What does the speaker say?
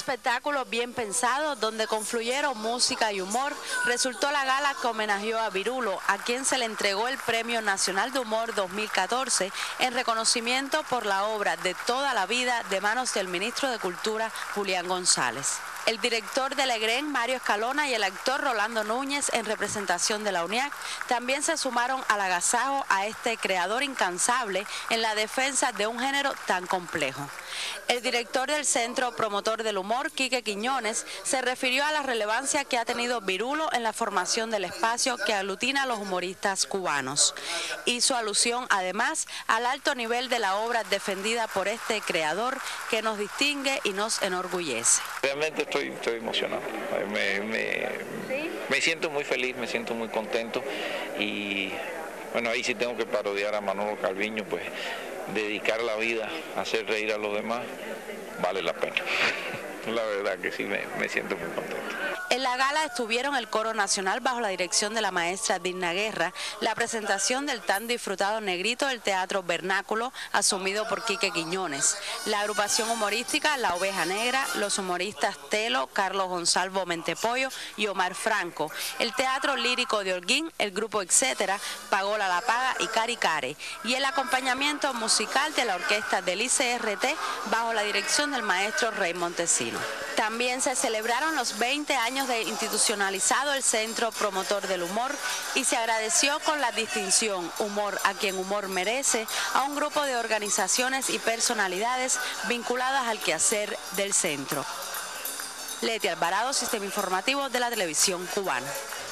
espectáculo bien pensado, donde confluyeron música y humor, resultó la gala que homenajeó a Virulo, a quien se le entregó el Premio Nacional de Humor 2014 en reconocimiento por la obra de Toda la Vida de manos del ministro de Cultura, Julián González. El director del EGREN, Mario Escalona, y el actor Rolando Núñez, en representación de la UNIAC, también se sumaron al agasajo a este creador incansable en la defensa de un género tan complejo. El director del Centro Promotor del Humor, Quique Quiñones, se refirió a la relevancia que ha tenido Virulo en la formación del espacio que aglutina a los humoristas cubanos. Hizo alusión, además, al alto nivel de la obra defendida por este creador que nos distingue y nos enorgullece. Realmente estoy emocionado, me siento muy feliz, me siento muy contento y bueno, ahí sí tengo que parodiar a Manolo Calviño, pues dedicar la vida a hacer reír a los demás vale la pena. La verdad que sí me siento muy contento. En la gala estuvieron el Coro Nacional bajo la dirección de la maestra Digna Guerra, la presentación del tan disfrutado Negrito del Teatro Vernáculo, asumido por Quique Quiñones, la agrupación humorística La Oveja Negra, los humoristas Telo, Carlos Gonzalo Mentepollo y Omar Franco, el Teatro Lírico de Holguín, el grupo Etcétera, Pagola La Paga y Cari Care, y el acompañamiento musical de la orquesta del ICRT bajo la dirección del maestro Rey Montesino. También se celebraron los 20 años de institucionalizado el Centro Promotor del Humor y se agradeció con la distinción Humor a quien humor merece a un grupo de organizaciones y personalidades vinculadas al quehacer del centro. Leti Alvarado, Sistema Informativo de la Televisión Cubana.